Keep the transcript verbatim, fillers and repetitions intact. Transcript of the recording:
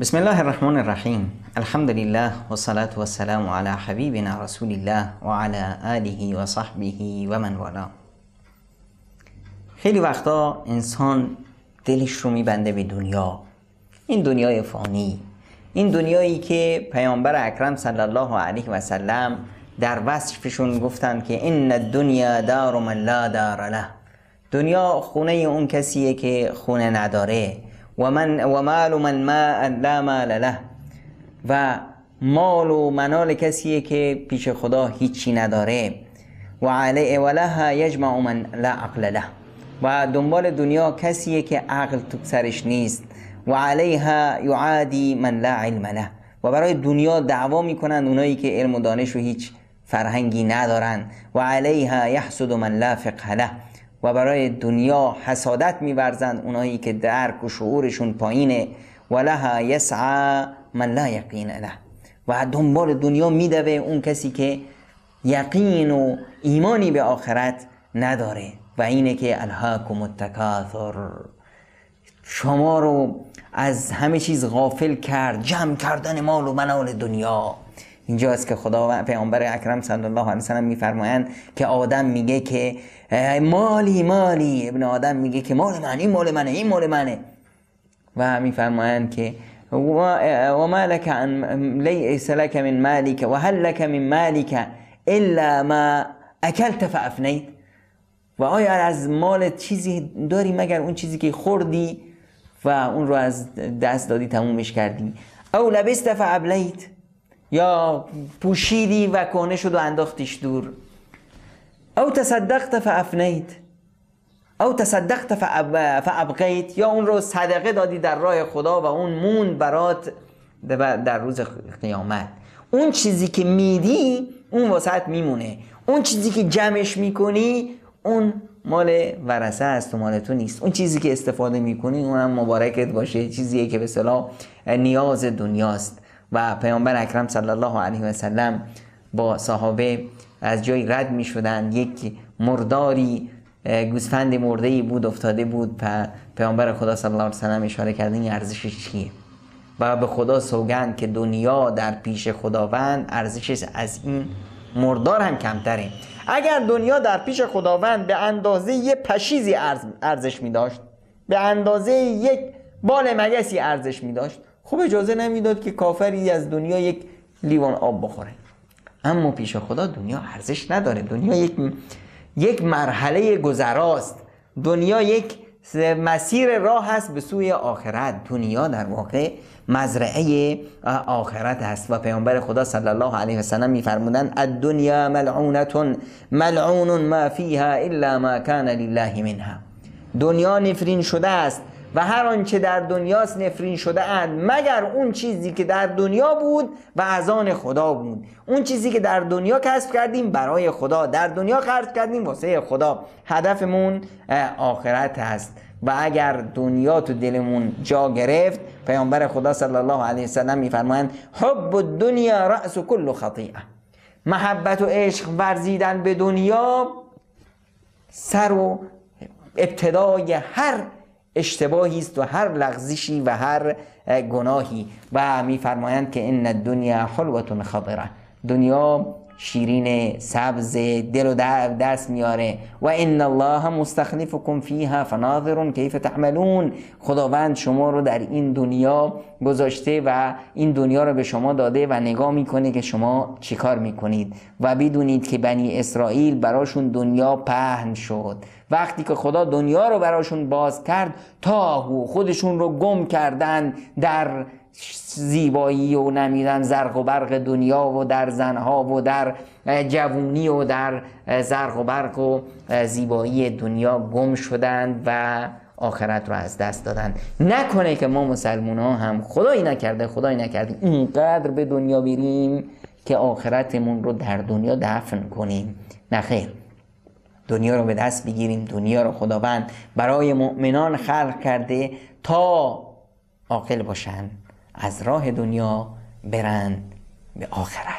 بسم الله الرحمن الرحیم. الحمد لله و الصلاة و السلام علی حبیبنا رسول الله و علی آله و صحبه و من والاه. خیلی وقتا انسان دلش رو میبنده به دنیا، این دنیای فانی، این دنیایی که پیامبر اکرم صلی الله علیه و سلم در وصفشون گفتند که ان الدنیا دار من لا دار له، دنیا خونه اون کسیه که خونه نداره، و من و مال من ما لا مال له، و مال و منال کسیه که پیش خدا هیچی نداره، و علی ولها یجمع من لا عقل له، و دنبال دنیا کسیه که عقل تو سرش نیست، و علیها یعادی من لا علم له، و برای دنیا دعوا میکنن اونایی که علم و دانش و هیچ فرهنگی ندارن، و علیها یحسد من لا فقه له، و برای دنیا حسادت می‌ورزند اونایی که درک و شعورشون پایینه، و لها یسعى من لا یقین له، و دنبال دنیا میدوه اون کسی که یقین و ایمانی به آخرت نداره. و اینه که الهاکم التکاثر، شما رو از همه چیز غافل کرد جمع کردن مال و منال دنیا. اینجاست که خدا و پیامبر اکرم صلی الله علیه و سلم میفرمایند که آدم میگه که مالی مالی، ابن آدم میگه که مال من، این مال منه، این مال منه، و میفرمایند که و ما لك عن لیس لك من مالک و هل لك من مالک الا ما اکلت فافنیت، و آیا از مال چیزی داری مگر اون چیزی که خوردی و اون رو از دست دادی تمومش کردی، او لبست فابلیت، یا پوشیدی و کهنه شد و انداختیش دور، او تصدقت فافنیت، او تصدقت فابقیت، یا اون رو صدقه دادی در راه خدا و اون موند برات در روز قیامت. اون چیزی که میدی اون واسط میمونه، اون چیزی که جمعش میکنی اون مال ورثه است و مال تو نیست. اون چیزی که استفاده میکنی اونم مبارکت باشه، چیزیه که به اصطلاح نیاز دنیاست. و پیامبر اکرم صلی الله علیه و سلم با صحابه از جای رد می شدن، یک مرداری گوسفند مرده‌ای بود افتاده بود، پیامبر خدا صلی الله علیه و سلم اشاره کردن این ارزشش چیه، و به خدا سوگند که دنیا در پیش خداوند ارزشش از این مردار هم کمتره. اگر دنیا در پیش خداوند به اندازه یه پشیزی ارزش می داشت، به اندازه یک بال مگسی ارزش می داشت، خب اجازه نمیداد که کافری از دنیا یک لیوان آب بخوره. اما پیش خدا دنیا ارزش نداره. دنیا یک یک مرحله گذراست، دنیا یک مسیر راه هست به سوی آخرت. دنیا در واقع مزرعه آخرت است. و پیامبر خدا صلی الله علیه و سلم می‌فرمودند الدنیا ملعونة ملعون ما فیها الا ما کان لله منها، دنیا نفرین شده است و هر آنچه در دنیاست نفرین شده اند مگر اون چیزی که در دنیا بود و از آن خدا بود. اون چیزی که در دنیا کسب کردیم برای خدا، در دنیا خرج کردیم واسه خدا، هدفمون آخرت است. و اگر دنیا تو دلمون جا گرفت، پیامبر خدا صلی الله علیه و سلم میفرمایند حب الدنیا رأس کل خطیئه، محبت و عشق ورزیدن به دنیا سر و ابتدای هر اشتباهی است و هر لغزشی و هر گناهی. و میفرمایند که ان الدنیا حلوة خضرة، دنیا شیرین سبز دل و دست میاره، و ان الله مستخلفکم فیها فناظر کیف تعملون، خداوند شما رو در این دنیا گذاشته و این دنیا رو به شما داده و نگاه میکنه که شما چیکار میکنید. و بدونید که بنی اسرائیل براشون دنیا پهن شد، وقتی که خدا دنیا رو براشون باز کرد تاهو خودشون رو گم کردن در زیبایی و نمیدن زرق و برق دنیا و در زنها و در جوونی و در زرق و برق و زیبایی دنیا گم شدند و آخرت رو از دست دادن. نکنه که ما مسلمان ها هم خدایی نکرده خدایی نکرده اینقدر به دنیا بریم که آخرتمون رو در دنیا دفن کنیم. نخیر، دنیا رو به دست بگیریم. دنیا رو خداوند برای مؤمنان خلق کرده تا عاقل باشن، از راه دنیا برند به آخرت.